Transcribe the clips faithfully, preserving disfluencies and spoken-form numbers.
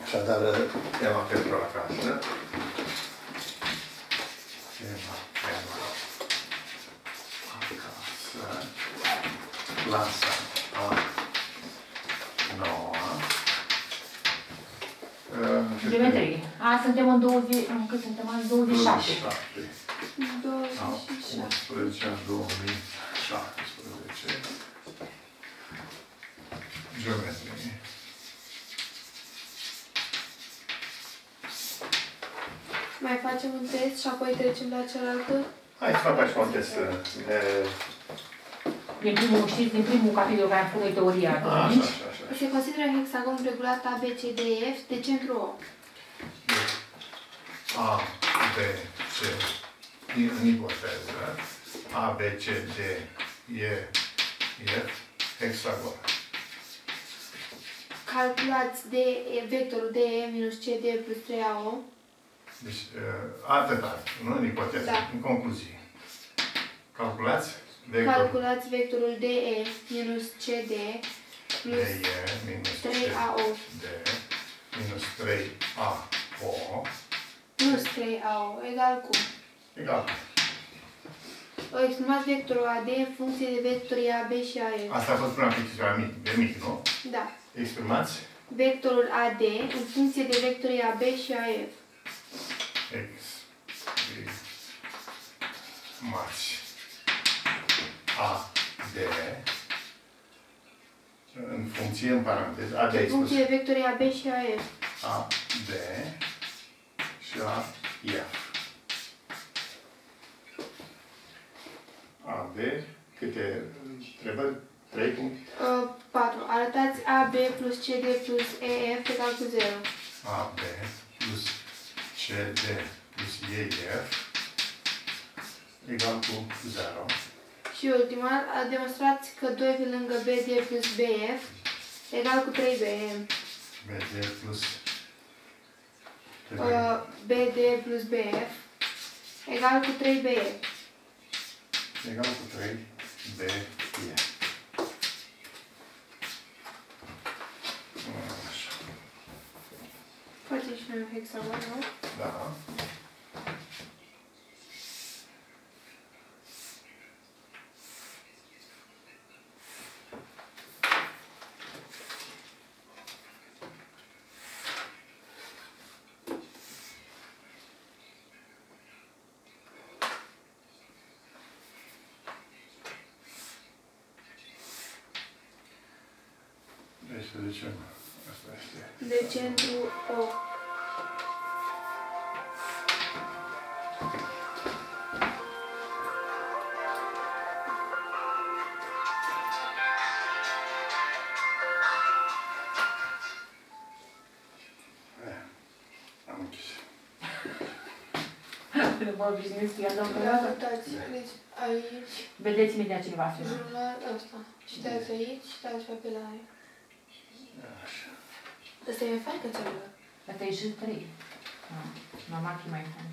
Așadar, tema pentru acasă. Tema pentru acasă. Clasa a noua. Geometrie. A, suntem în douăzeci, în cât suntem azi? douăzeci și șapte. douăzeci și șapte. unsprezece două mii șaptesprezece. Geometrie. Mai facem un test și apoi trecem la cealaltă? Hai să faci un test. Din primul, știți, din primul capitol care am făcut noi teoria atunci. Așa, așa, așa. Se consideră hexagon regulat A, B, C, D, E, F de centru O. A, B, C, în ipoteză, A, B, C, D, E, F, hexagon. Calculați D, E, vectorul D, E minus C, D plus trei A O. Deci, atâta, nu în ipoteză, Da. în concluzie. Calculați vectorul Calculați vectorul D, E minus C, D plus D, E, minus trei A O. D, minus trei A O, Plus trei A O, egal cu. egal. Exprimați vectorul A D în funcție de vectorii A B și A E. Asta a fost prima pictitura mic, de mic, nu? Da. Exprimați Vectorul A D în funcție de vectorii A B și A E. X, Y, mați, A, D, în funcție, în paranteză, A, D, În funcție de vectorii A B și A E. A, D și A, F. A, B, câte trebuie? trei puncte? Uh, patru. Arătați A B plus C D plus E F egal cu zero. A, B plus C, D plus E, F egal cu zero. Și ultima, demonstrați că doi pe lângă B D plus B F egal cu trei B M. B, D plus Uh, B D plus B F egal cu trei B E. egal cu trei B, E. Așa. Facem și noi un hexagon, nu? Da. Deci să zicem, asta este. De centru O. Am închis. Nu mă obișnuiți cu ea, Da, domnule. uitați, deci aici, Vedeți imediat ce va fi. jurul la ăsta. Și dați aici, și dați pe apelare. Așa. Ăsta e mai fain că celălalt. Asta e J trei. Mama e mai fain.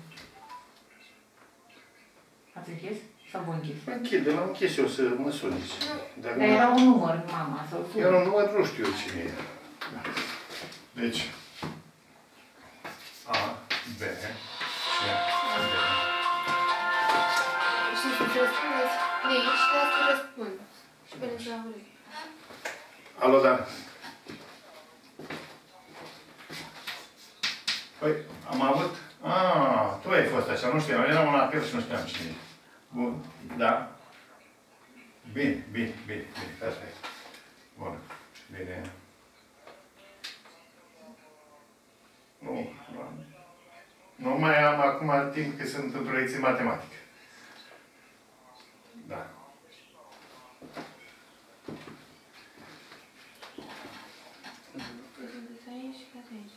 Ați închis? Sau vă închis? Închide, l-am închis eu să mă suniți. Dar era un număr, mama, sau tu. Era un număr, nu știu eu cine e. Da. Deci, A, B, C, D. Și să răspundeți de aici, și dați să răspund. Și vedeți la ureche. Alo, Dan. Păi, am avut... Ah, tu ai fost așa, nu știam. Era un apel și nu știam cine e. Bun, da. Bine, bine, bine, bine, perfect. Bun, bine. Nu, nu. Nu mai am acum timp că sunt într-o lecție matematică. Da. Sunteți aici și dați aici.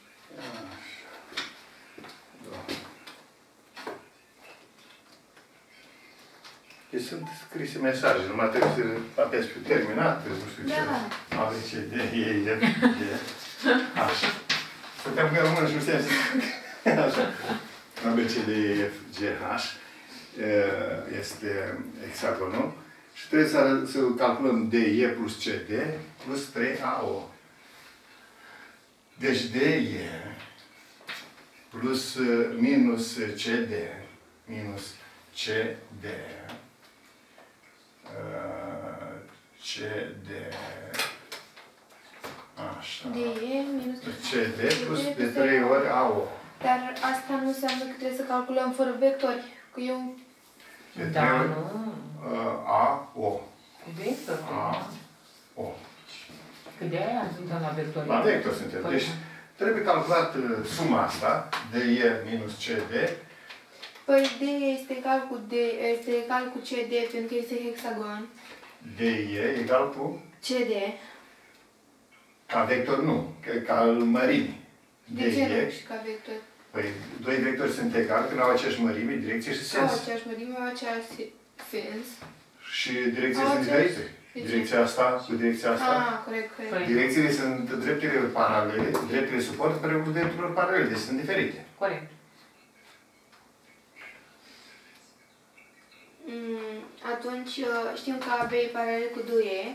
Deci sunt scrise mesaje, numai trebuie să apesi pe terminat, nu știu ce. Da. A, B, C, D, E, F, G. Așa. Puteam că rămână și nu știam să... Așa. A, B, C, D, E, F, G, H. Este hexagonul. Și trebuie să, să calculăm D, E plus C, D plus trei A, O. Deci D E plus minus C D minus C D C D așa. D E minus C D plus de trei ori A O. Dar asta nu înseamnă că trebuie să calculăm fără vectori. Că eu... De Da, trei ori nu. A O. Cu vector. A O. Că de aia suntem la vector. La vector suntem. Deci trebuie calculat suma asta, D E minus C D. Păi D este egal cu D, este egal cu C D pentru că este hexagon. D E egal cu, C D. ca vector nu, că ca mărimi. De ce nu și ca vector? Păi, doi vectori sunt egali când au aceeași mărime, direcție și Au sens. aceeași mărime, au aceeași sens. Și direcțiile Au sunt aceeași- diferite. De ce? Direcția asta cu direcția asta. Ah, corect, corect. Păi- Direcțiile sunt dreptele paralele, dreptele suport împreună drepturilor paralele, deci sunt diferite. Corect. Mm, atunci uh, știm că A B e paralel cu D E.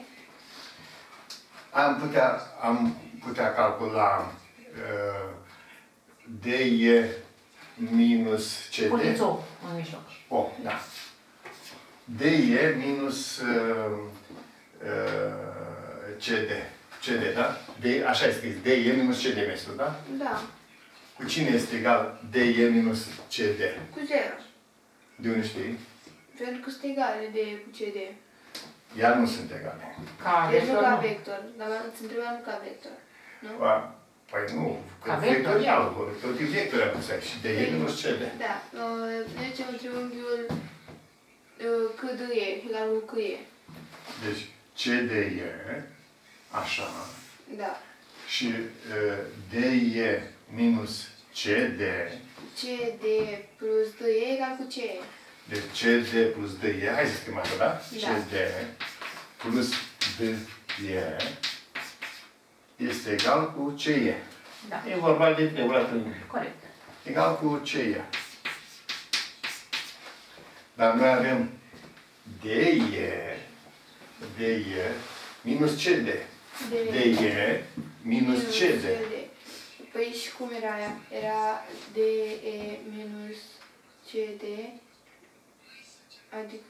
Am putea, am putea calcula uh, D E minus C D. Puneți O în mijloc. O, da. D E minus uh, uh, C D. C D, da? D, așa e scris. D E minus C D mi-ai spus, da? Da, Cu cine este egal D E minus C D? cu zero. De unde știi? Pentru că sunt egale D E cu C D. Iar nu sunt egale. Ca Deci nu vector, ca nu. vector, dar îți întrebam nu ca vector. Nu? Ba, Păi nu, că Ca vector. vectorial, tot e vector am pus aici. D E minus C D. Da, uh, deci un triunghiul uh, C D E egal cu C E. Deci C D E, așa, Da. și uh, D E minus C D, C D plus D E egal cu C E. deci C D plus D E, hai să scriem asta, da? C D plus D E este egal cu C E. Da. E vorba de triunghiul Corect. egal cu C E. Dar noi avem D E, D E minus C D. D E minus C D. Păi și cum era aia? Era D E minus C D, adică...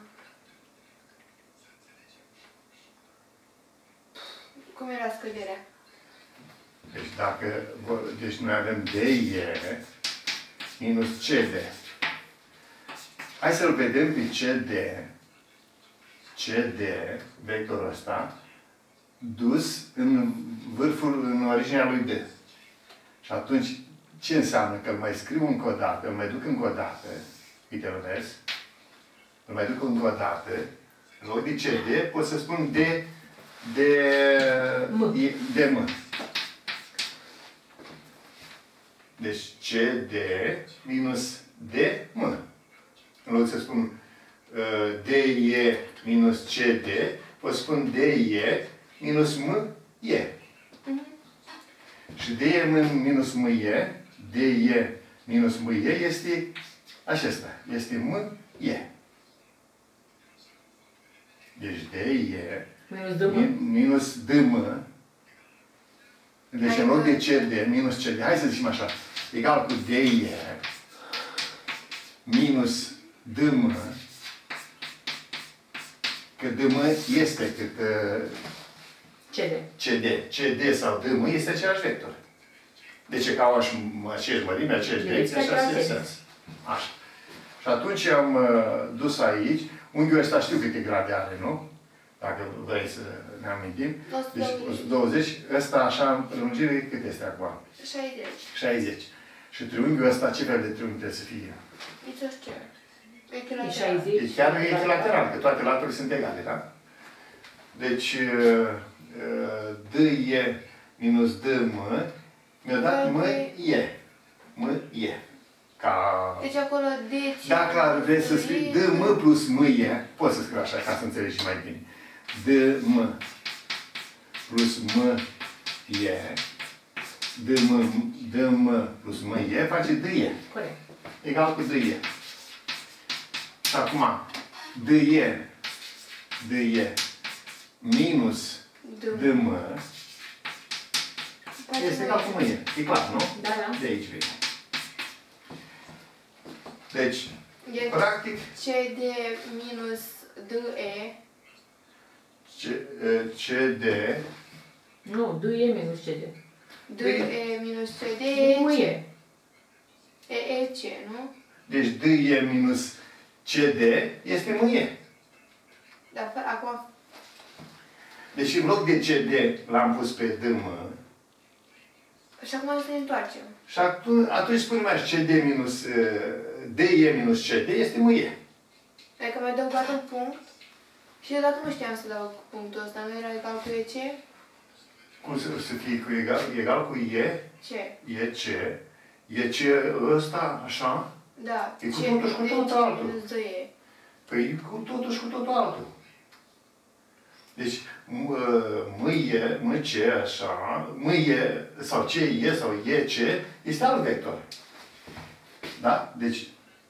Cum era scăderea? Deci dacă, deci noi avem D E minus C D. Hai să-l vedem pe C D, C D, vectorul ăsta, dus în vârful, în originea lui D. Și atunci, ce înseamnă? Că îl mai scriu încă o dată, îl mai duc încă o dată, uite-l vezi, îl mai duc încă o dată, în loc de C D, pot să spun D, de, M. de M. Deci C D minus D M. În loc să spun uh, D E minus C D, pot spun D E minus M E. Și D E minus M E, D E minus M E este acesta. Este M E. Deci D E Minus D M. min- minus D M. Deci în loc de C D minus C D, hai să zicem așa, egal cu D E minus D M, că D M este cât uh, C D. C D. C D sau D M este același vector. Deci că au aceeași mărime, aceeași direcție, Direcția, așa același se sens. Așa. Și atunci am uh, dus aici, unghiul ăsta știu câte grade are, nu? Dacă vrei să ne amintim. Deci o sută douăzeci, ăsta așa în prelungire, cât este acum? șaizeci. șaizeci. Și triunghiul ăsta, ce fel de triunghi trebuie să fie? Isoscer. E Echilateral. șaizeci. E chiar echilateral, că toate laturile sunt egale, da? Deci, uh, uh, D E minus D M, mi-a dat M E. M E. Ca... Deci acolo D... Dacă vrei să scrii D M plus M E, poți să scriu așa, ca să înțelegi mai bine. D M plus M E, D M, D M plus M E face D E. Corect. Egal cu D E. Și acum, D E, D E minus D M Este egal cu mâie. E clar, nu? Da, da. De aici vine. Deci, E practic, C D minus D E. C, C, D, Nu, D e minus C D. D E minus C D E E mâie. C. E E C, nu? deci D E minus C D este mâie. Dar fă- acum... Deci în loc de C D l-am pus pe D M. Și acum să ne întoarcem. Și atunci, atunci spune mai C D minus D E minus C D este mâie. Adică mi-a adăugat un punct și deodată nu știam să dau punctul ăsta. Nu era egal cu E C? Cum să, să fie cu egal, egal cu E, C. E C, E C ăsta, așa? Da. E cu C totul și cu minus totul E C altul. minus D E. Păi cu totul și cu totul altul. Deci, mâie, mâce, așa, mâie, sau C, E, sau E, C, este alt vector. Da? Deci,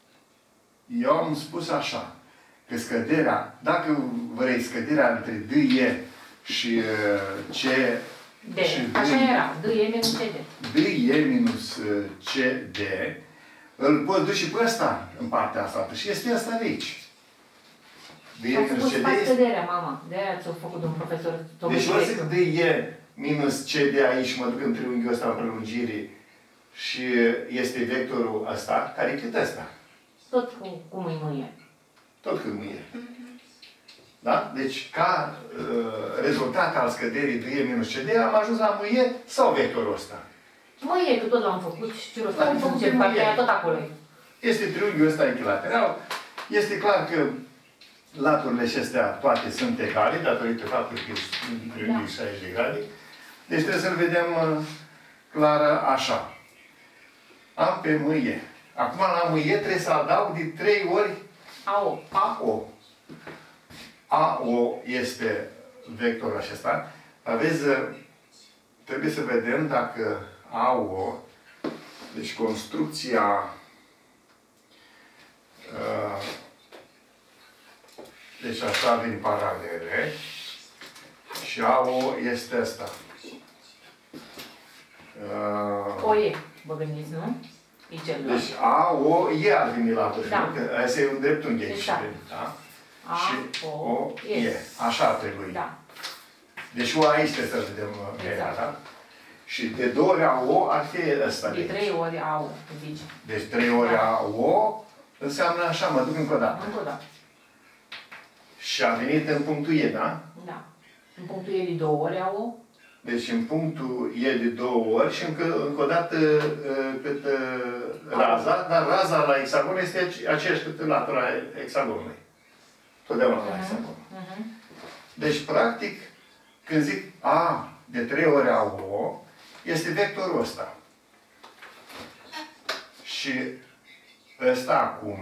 eu am spus așa, că scăderea, dacă vrei scăderea între D, E și C, D. și D, Așa era. D e minus C D. D, E minus C, D, îl poți duce și pe ăsta, în partea asta, și este ăsta de aici. D, E Ați minus spus C, D faci este... scăderea, mama. De-aia ți-a făcut un profesor. Deci o zic D, E minus C, D aici și mă duc în triunghiul ăsta în prelungire și este vectorul ăsta, care e cât ăsta? Tot cu, cum îi mâie. Tot cât mâie. Da? Deci, ca uh, rezultat al scăderii D, E minus C, D, am ajuns la mâie sau vectorul ăsta? Mâie, că tot l-am făcut și ce rost L-am are făcut ce pe partea mâie. aia tot acolo e. Este triunghiul ăsta echilateral. Este clar că laturile acestea toate sunt egale, datorită faptului că sunt triunghiul șaizeci de grade. Deci trebuie să-l vedem uh, clar așa. Am pe mâie. Acum la mâie trebuie să adaug de trei ori A O. A O. A O este vectorul acesta. Aveți, trebuie să vedem dacă A O, deci construcția, uh, deci așa vin paralele și A O este asta. Uh, O E, vă gândiți, nu? E celălalt. deci A, O, E ar veni la vârf, Da. nu? Că asta e un dreptunghi aici. Exact. Da? A, Și O, O, E. E. Așa ar trebui. Da. Deci O aici trebuie să vedem uh, Exact. ea, da? Și de două ori A, O ar fi ăsta de De aici. trei ori A O, zici. Deci trei ori Da. A, O înseamnă așa, mă duc încă o dată. Încă o dată. Și a venit în punctul E, da? Da. În punctul E de două ori A O. Deci în punctul E de două ori și încă, încă o dată uh, cât uh, raza, dar raza la hexagon este ace- aceeași cât latura hexagonului. Totdeauna la Mhm. hexagon. Mhm. Deci, practic, când zic A de trei ori A O, este vectorul ăsta. Și ăsta acum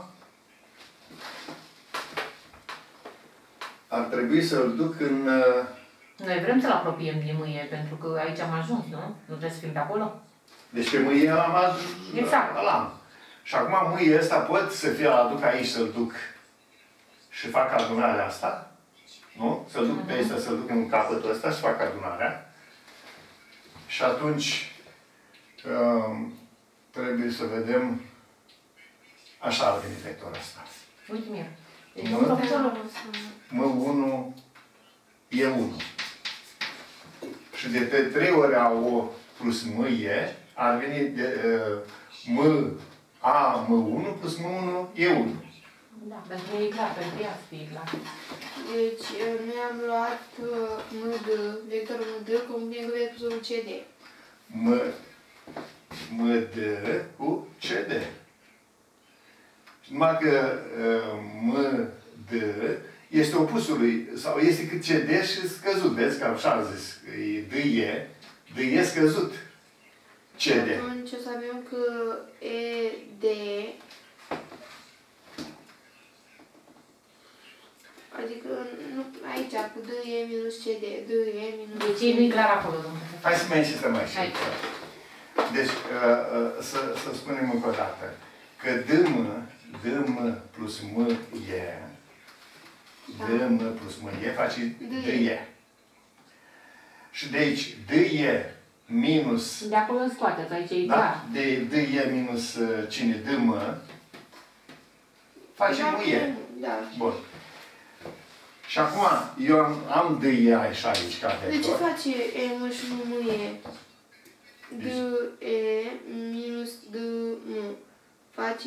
ar trebui să-l duc în... uh, Noi vrem să-l apropiem de mâie, pentru că aici am ajuns, nu? Nu trebuie să fim de acolo? Deci pe mâie am ajuns Exact. la Și acum mâie ăsta pot să fie, aduc aici să-l duc și fac adunarea asta. Nu? Să-l duc pe ăsta, să-l duc în capătul ăsta și fac adunarea. Și atunci um, trebuie să vedem așa ar veni vectorul ăsta. Uite mie. Deci, Nu? un profesor, M unu E unu. Și de pe trei ori A O plus M E ar veni de uh, M A M unu plus M unu E unu. da, pentru mine e clar, pentru ea să fie clar. Deci, uh, noi am luat uh, M D, vectorul M D, combine cu vectorul C D. M, M D cu C D. Și numai că uh, M D este opusul lui, sau este cât C D și scăzut. Vezi că așa am zis, e D E, D E scăzut C D. Atunci o să avem că E D, adică nu, aici, cu D E minus C D, D E minus Deci C D. nu-i clar acolo, domnule profesor. Hai să mai insistăm mai și. Hai. Deci, uh, uh, să, să spunem încă o dată că D M, D M plus M E, D M plus M E face D E. Și de aici, D E minus... De acolo îl scoateți, aici e Da? clar. De D E minus uh, cine? D M. Face Da, mu E. Da. Bun. Și acum, eu am, am D E așa aici, ca De ce vector. face E M și nu M E? D E minus D M. Face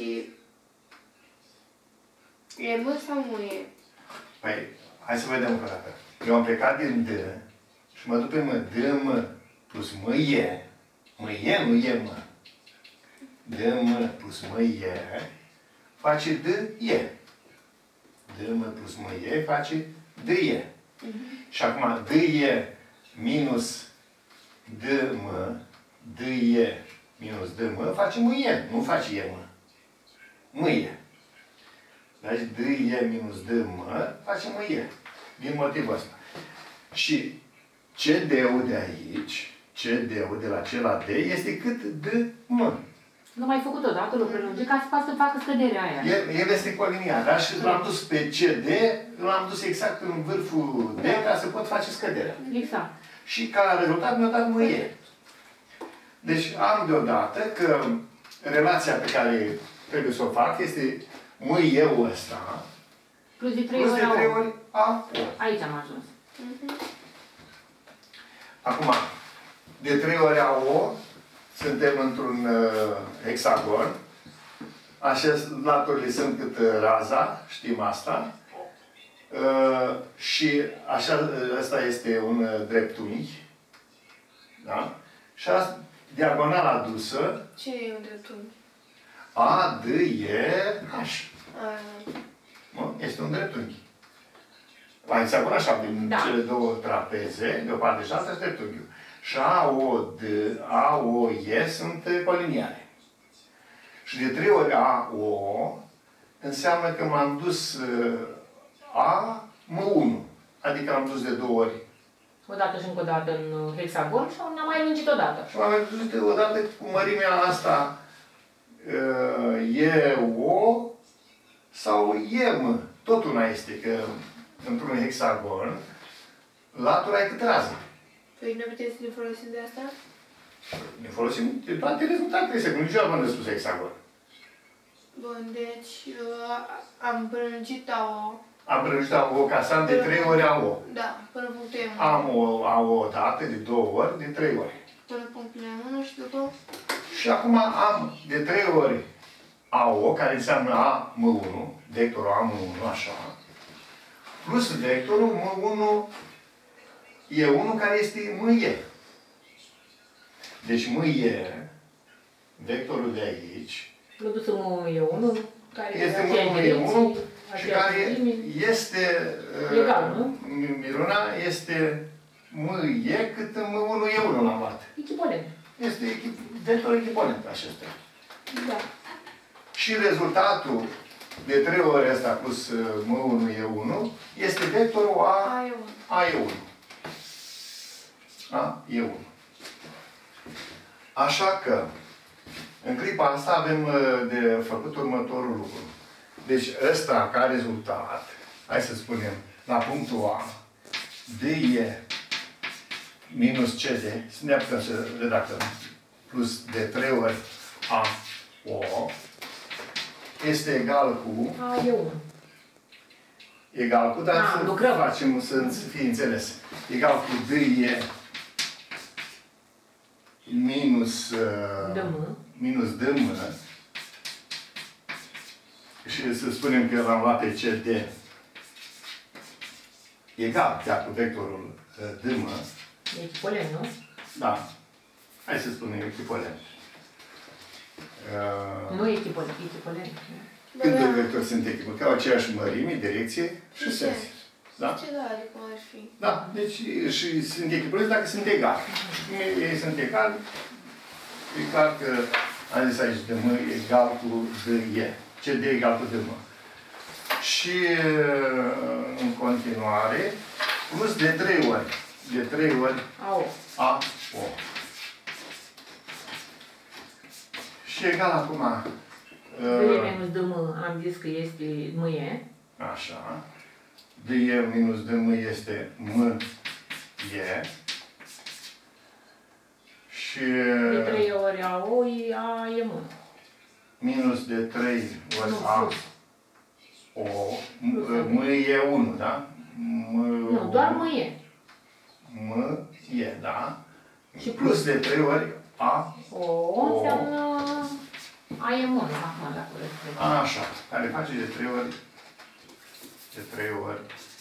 E M sau M E? Păi, hai să vedem încă o dată. Eu am plecat din D și mă duc pe M. D M plus M E. M E nu e M. D M plus M E face D E. D M plus M E face D E. Uh-huh. Și acum D E minus D M, D E minus D M face M E, nu face E M. M E. Deci D E minus D M face M E. Din motivul ăsta. Și C D-ul de aici, C D-ul de la C la D este cât D M. Nu mai făcut odată, l-o prelungi ca să poată să facă scăderea aia. El, el este coliniar, dar și l-am dus pe C D, l-am dus exact în vârful D ca să pot face scăderea. Exact. Și ca rezultat mi-a dat M E. Deci am deodată că relația pe care trebuie să o fac este M E-ul ăsta Plus de trei plus de ori trei A O. ori A O. Aici am ajuns. Uh-huh. Acum, de trei ori A O, suntem într-un uh, hexagon. Așa, laturile sunt cât uh, raza, știm asta. Uh, și așa, ăsta este un uh, dreptunghi. Da? Și asta, diagonala adusă, Ce e un dreptunghi? A, D, E, H. A, Nu? Este un dreptunghi. La hexagon așa, din Da. cele două trapeze, de o parte și alta, este dreptunghiul. Și A, O, D, A, O, E sunt coliniare. Și de trei ori A, O înseamnă că m-am dus uh, A, M unu. Adică am dus de două ori. O dată și încă o dată în hexagon și ne-am mai lungit o dată. Și m-am dus de odată cu mărimea asta uh, E, O sau E, M. Tot una este că într-un hexagon latura e cât raza. păi nu puteți să ne folosim de asta? Ne folosim de toate rezultatele, să niciodată m-am spus hexagon. Bun, deci uh, am prelungit A O. Am prelungit A O ca să am de trei ori A O. Da, până punctul M. Am o A O o dată, de două ori, de trei ori. Până punctul M unu și după? Și acum am de trei ori A O, care înseamnă A M unu, vectorul A M unu, așa, plus vectorul M unu E unu, care este M E. Deci M E, vectorul de aici, Produsul M E unu, care este aceeași M unu E unu direcție, și aceeași care lungime. este, Egal, nu? Miruna, este M E cât M unu E unu l-am luat. Echivalent. Este echip, vector echivalent acesta. Da. Și rezultatul de trei ori ăsta plus M unu E unu este vectorul A, A E unu. A E unu. A E unu. Așa că, în clipa asta avem de făcut următorul lucru. Deci ăsta ca rezultat, hai să spunem, la punctul A, D E minus C D, să ne putem să redactăm, plus de trei ori A O, este egal cu, A E unu. egal cu, dar A, să lucrăm. facem, să fie înțeles, egal cu D E minus, uh, D M. minus D M, și să spunem că l-am luat pe C D egal, chiar cu vectorul uh, D M, E echivalent, nu? da, hai să spunem echivalent. Uh, Nu e echivalent, e echivalent. Câte Da. vectori sunt echivalent? Că au aceeași mărime, direcție și Și sens. sens. Da? Ce da, adică ar fi? Da, deci și sunt echivalenți dacă sunt egali. Ei, ei sunt egali, e clar că am zis aici de M egal cu D E. C D egal cu D M. Și în continuare, plus de trei ori. De trei ori A O. A O. Și egal acum. D E minus D M am zis că este M E. Așa. D E minus D M este M E. Și... De trei ori A O, A e unu. Minus de trei ori Nu, A plus. O, Plus. M e unu, da? M, Nu, doar M e. M e, da? Și Plus de trei ori A. O înseamnă A e unu, acum dacă vreți. Așa, care face de trei ori, de trei ori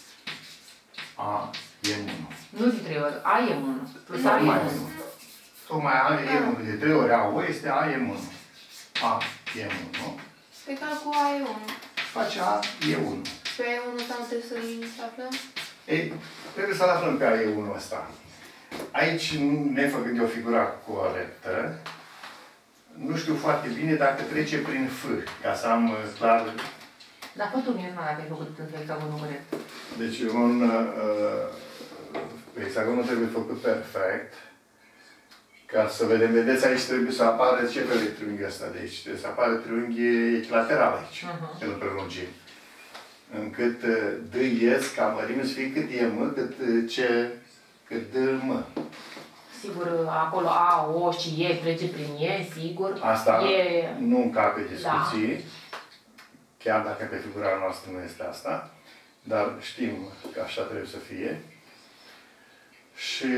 A e unu. Nu de trei ori, A e unu. Plus A e Tocmai unu. unu. Tocmai A e unu. De trei ori A O este A e unu. A e unu. Pe calcul A e unu. Face A e unu. Pe A e unu sau trebuie să-l aflăm? Ei, trebuie să-l aflăm pe A e unu ăsta. Aici, nefăcând o figura corectă, nu știu foarte bine dacă trece prin F, ca să am clar. Dar fă tu mie, dacă ai făcut între hexagonul corect. Deci, un uh, hexagonul trebuie făcut perfect. Ca să vedem, vedeți, aici trebuie să apară ce fel de triunghi ăsta de aici. Trebuie să apară triunghi echilateral aici, Uh-huh. în prelungire. Încât uh, D ies ca mărime să fie cât e M, cât uh, ce, cât D M. Sigur, acolo A, O și E trece prin E, sigur. Asta E... nu încape discuții, da. Chiar dacă pe figura noastră nu este asta, dar știm că așa trebuie să fie. Și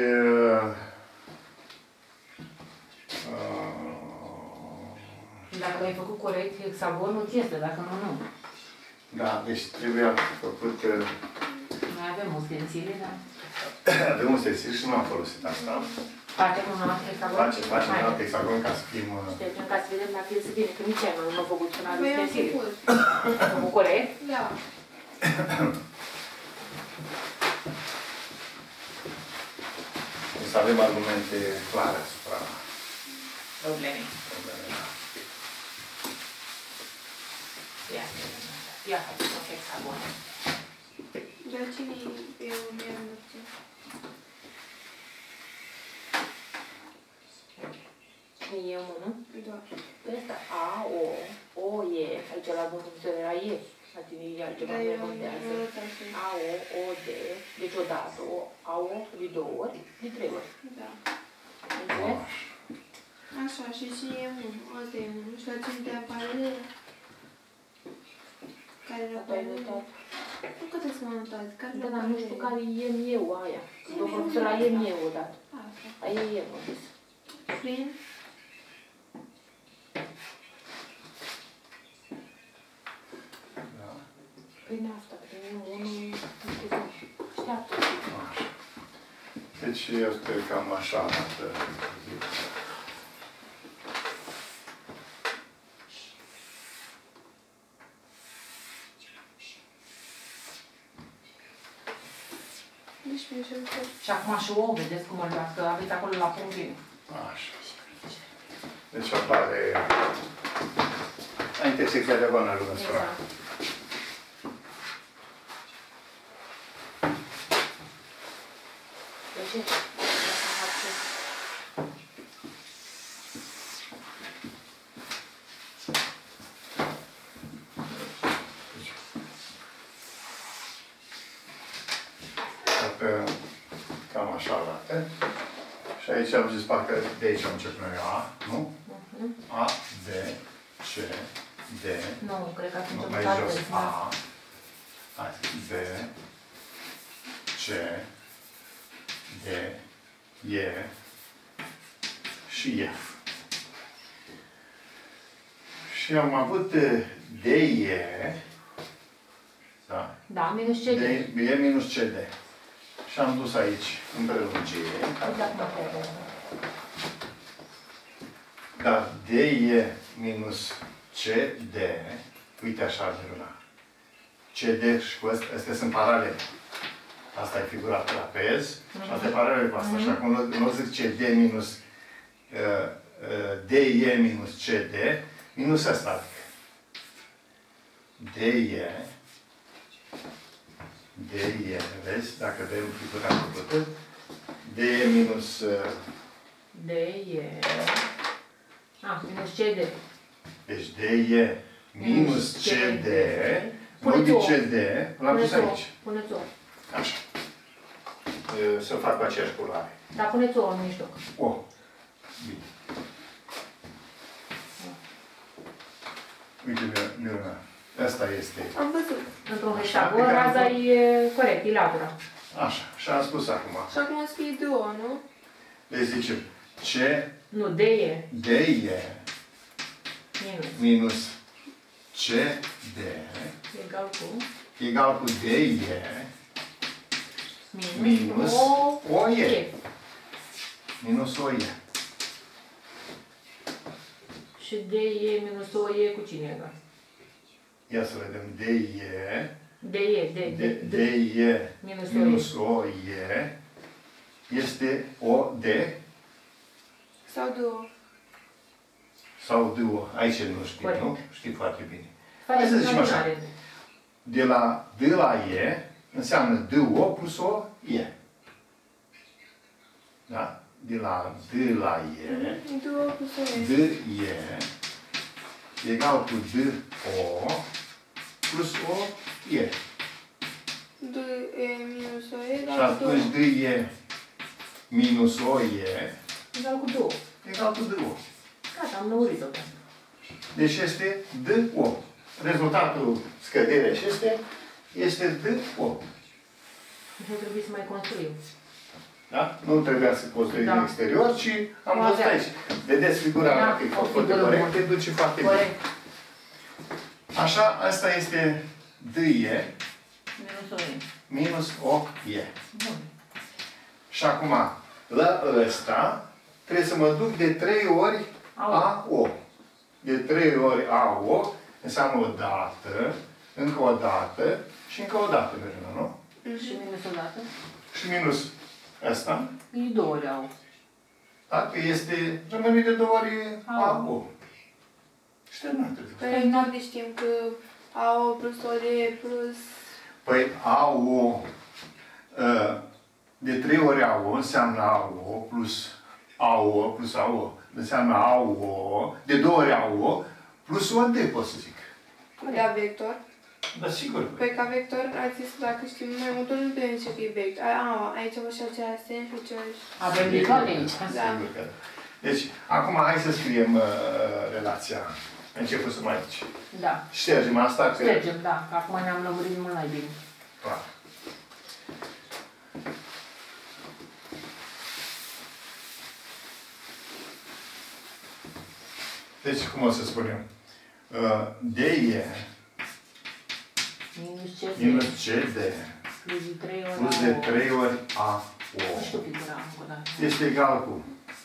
uh, Dacă ai făcut corect hexagonul, ți este, dacă nu, nu. da, deci trebuia făcut. Uh, Noi avem ustensile, da? avem un stensil și nu am folosit asta. Facem un alt hexagon? Facem, facem un alt hexagon ca să fim... Uh, Ștergem ca să vedem dacă iese bine, că nici eu nu am făcut până la Păi am ustensile. făcut. Am făcut corect? Da. să avem argumente clare asupra Probleme. problemei. Ia, ia facem un hexagon. Dar cine e un iar nu știu? Cine e unul? Doar. Pe ăsta A, O, O, E, aici la bun funcție era E. La tine e altceva, Dar nu eu contează. nu așa. A, O, O, D, deci odată, O, A, O, de două ori, de trei ori. Da. Înțeles? Așa, și cine e unu? Asta e unu. Și la cine te apare? Care era Tu ai notat? Nu că trebuie să mă notați. Care Da, dar nu știu care e eu aia. Domnul profesor, la e eu odată. Asta. Aia e eu, am zis. Prin? Da. Prin asta, prin unul, nu știu cum. Așteaptă. Așa. Deci este cam așa arată. Deci mi-e și uite. Și acum și O, vedeți cum îl că aveți acolo la punct bine. Așa. Deci apare la intersecția diagonalului ăsta. Exact. Deci, Arată cam așa arată. Și aici am zis, parcă de aici am început noi A, nu? A, B, C, D. nu, cred că ați Nu, început mai altfel. jos A. Hai, B, C, D, E și F. Și am avut D, E, da, Da, minus C D, D. E minus C D. Și am dus aici, în prelungire. Exact, mă trebuie. Dar D E minus C D, uite așa de la C D și cu ăsta, astea sunt paralele. Asta e figurat pe trapez și asta e paralel cu asta. Și acum nu zic C D minus uh, uh, D E minus C D minus asta. Adică D E D E, vezi? Dacă vedem figura făcută, D E minus uh, D E. Ah, minus C D. deci D E minus C D, nu de C D, l-am pus aici. Puneți-o. Așa. E, să fac cu aceeași culoare. Dar puneți-o în mijloc. O. Bine. Uite, Miruna. Asta este. Am văzut. Într-un hexagon, raza e corect, e latura. Așa. Și am spus acum. Și acum o să fie duo, nu? Deci zicem C, Nu, D e. D e Minus. minus C, D Egal cu egal cu D e minus, minus O, O e. E. Minus O e. Și D e minus O e cu cine egal? Ia să vedem. D e D e, D, D, D, D D. e Minus minus O e este O D Sau duo. sau duo. Aici nu știu, Corect. nu? Știi foarte bine. Hai să zicem așa. Are. De la D la E înseamnă duo plus O e. Da? De la D la E, Duo plus O D E. e egal cu D O plus O e. D E minus O E Și egal cu duo. atunci D e minus O e Egal cu două. egal cu D O. Gata, am lăurit-o. Deci este D O. Rezultatul scăderii acestea este D O. Nu trebuie să mai construim. Da? Nu trebuia să construim Da. din exterior, ci am Avea. văzut aici. Vedeți figura, Da, dacă e o foarte figură corect, bună. te duce foarte bine. Corect. Așa, asta este D e Minus O e. minus O e. Bun. Și acum, la ăsta, trebuie să mă duc de trei ori A O. De trei ori A O înseamnă o dată, încă o dată și încă o dată, nu? Și minus o dată. Și minus ăsta, E două ori au. dacă este, rămâne de două ori A O. Și terminat trebuie. Păi noi știm că A O plus O D plus... Păi A O, ă, de trei ori A O înseamnă A O plus A O plus A O. Înseamnă A O, de două ori A O plus O D, pot să zic. Ca vector. Da, sigur. Păi ca vector, ați zis că dacă știm mai mult, nu putem zice că e vector. A, a, aici vă și același sens și același... Avem de toate aici. Da. Sigur că da. Deci, acum hai să scriem uh, relația. A început să mai aici. Da. Ștergem asta că... Ștergem, da. Că acum ne-am lămurit mult mai bine. Clar. Deci, cum o să spunem? Uh, D e Minus C D. minus C D Plus de trei ori plus A de O. trei ori A Nu știu O figura încă o dată. este egal cu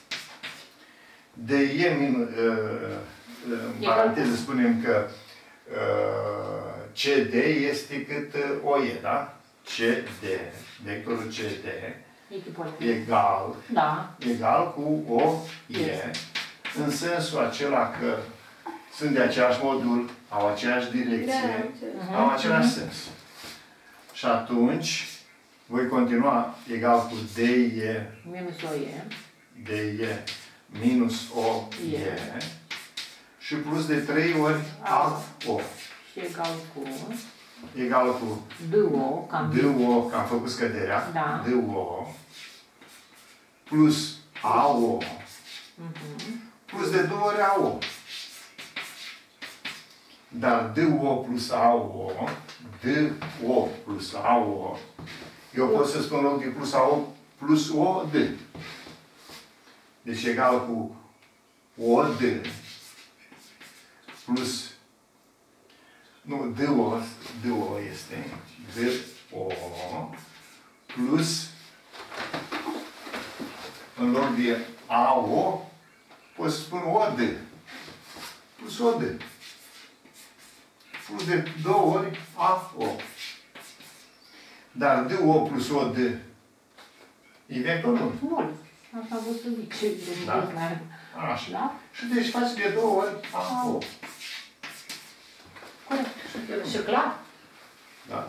D e minus... Uh, în Egal paranteză spunem că uh, C D este cât uh, O E, da? C D, vectorul C D Echipolitic. egal, Da. egal cu O E, Este. în sensul acela că sunt de aceeași modul, au aceeași Da, direcție, înțeles. au același sens. Și atunci voi continua egal cu D E, Minus O E. D E minus O E E. și plus de trei ori A O Și egal cu egal cu duo, cam D O, că am făcut scăderea, Da. D O plus A O Mhm. plus de două ori A O. Dar D O plus A O, D O plus A O, eu pot să spun loc de plus A O plus O D. Deci egal cu O D plus, nu, D O, D O este, D O plus, în loc de A O, pot să spun O D plus O D. Plus de două ori A O. Dar D O plus O D e vectorul. Bun. Asta vă să zic ce de Da. mai Așa. Da? Și deci faci de două ori A O. Corect. Și clar? Da?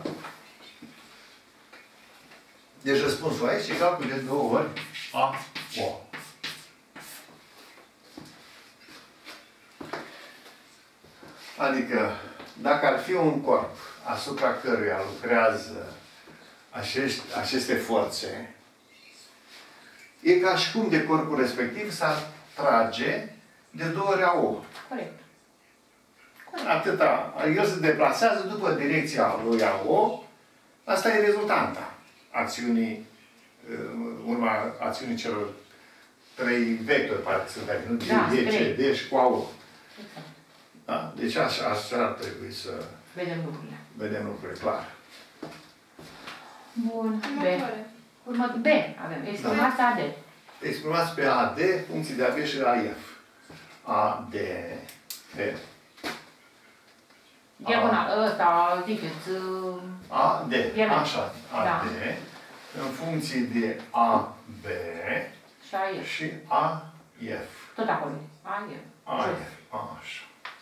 Deci răspunsul aici e egal cu de două ori A O. Adică, dacă ar fi un corp asupra căruia lucrează acești, aceste forțe, e ca și cum de corpul respectiv s-ar trage de două ori A O. Corect. Atâta. El se deplasează după direcția lui A O. Asta e rezultanta acțiunii, urma acțiunii celor trei vectori, parcă sunt vectori, nu? Da, D, trei. C, D și cu A O. Exact. Da? Deci așa, așa ar trebui să Vedem lucrurile. vedem lucrurile clar. Bun. B. Următoare. Următor. B. Avem. Exclamația A D. Exprimați pe A D funcții de A B și A F. A D. D. Diagonal. Ăsta, ziceți. uh, A D. Diagonal. Așa. A Da. D. În funcții de A B Și A F. și A F. Tot acolo. A F. A Jos. F. Așa.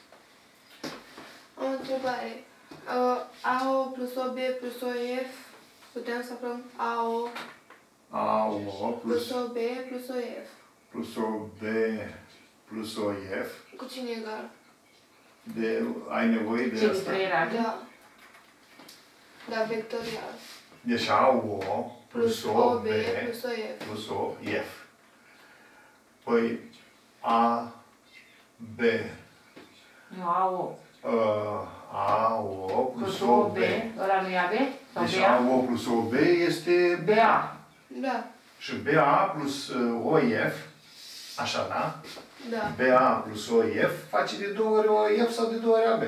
O întrebare. Uh, A O plus O B plus O F, putem să aflăm A O A O plus plus, O B plus O F. plus O B plus O F. Cu cine egal? De, ai nevoie de Ce asta? dintre ele? Da. Da, vectorial. Deci A O plus O B plus O F. plus O F. Păi A B Nu, A O. uh, A O plus Plus O O B. B. Ăla nu e A B? Sau Deci B A? A O plus O B este B A. Da. și B A plus uh, O F, așa, da? Da. B A plus O F face de două ori O F sau de două ori A B.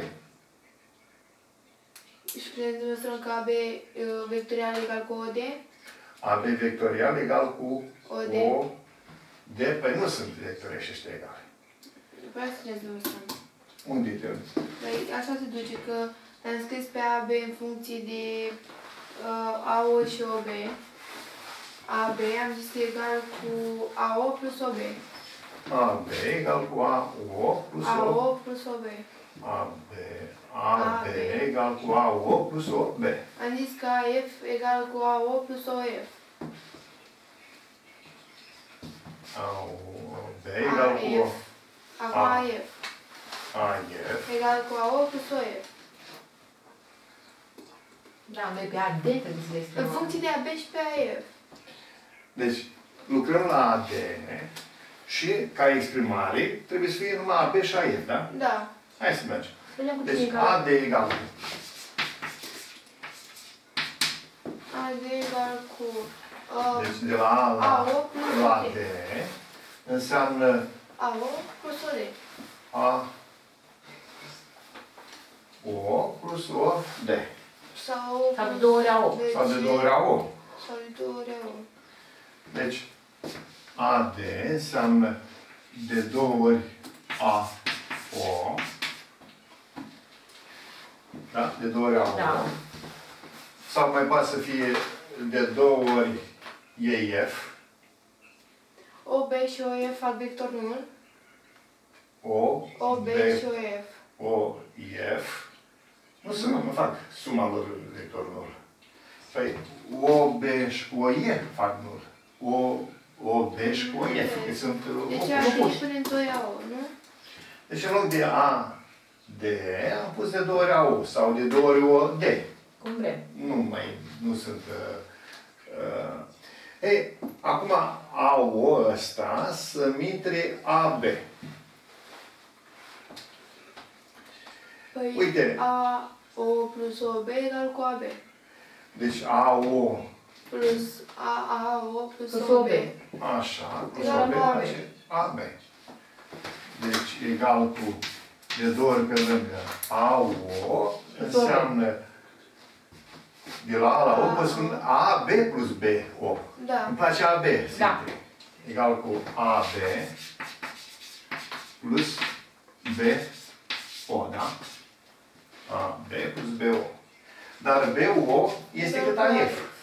Și putem să demonstrăm că A B uh, vectorial egal cu O D? A B vectorial egal cu O D. O D. Păi nu sunt vectori ăștia egale. Vreau să ne demonstrăm. Unde te Păi așa se duce că am scris pe A B în funcție de uh, A O și O B. A B am zis că e egal cu A O plus O B. A B egal cu A O plus A O O plus O B. A B. A B egal cu A O plus O B. Am zis că A F egal cu A O plus O F. A O B egal cu O. Acum A. A F A F. egal cu A O plus O F. Da, noi pe A D trebuie să le În scriem. funcție de A B și pe A F. Deci, lucrăm la A D și, ca exprimare, trebuie să fie numai A B și A F, da? Da. Hai să mergem. Vedem cu cine Deci, e A egal. D egal cu A D egal cu uh, Deci, de la A A la, O plus la O D. D înseamnă A O plus O D. A O plus O D. Sau Sau de două ori A O. Deci, Sau de două ori A O. Sau de două ori A O. Deci, A D înseamnă de două ori A O. Da? De două ori A O. Da. Sau mai poate să fie de două ori E F. O B și O F fac vector nul. O, O B B, și O F. O, F. Nu să nu fac suma lor vectorilor. Păi, O, B și O, E fac nul. O, O, B și O, F. Că sunt Deci uh, A D opuși. punem doi A O, nu? Deci în loc de A, D, am pus de două ori A, O sau de două ori O, D. Cum vrem. Nu mai, nu sunt... Uh, uh. Ei, acum A, O ăsta să intre A, B. Păi Uite. A O plus O B egal cu A B. Deci A, O, Plus A, A O plus Plus O O B. B. așa, plus Egal O, B cu A B. face A, B. Deci egal cu de două ori pe lângă A, O, înseamnă de la A la O, vă spun A, B plus B, O. Da. Îmi place A, B, Da. simple. Egal cu A, B plus B, O, da? A, B plus B, O. Dar B, O este cât A, F.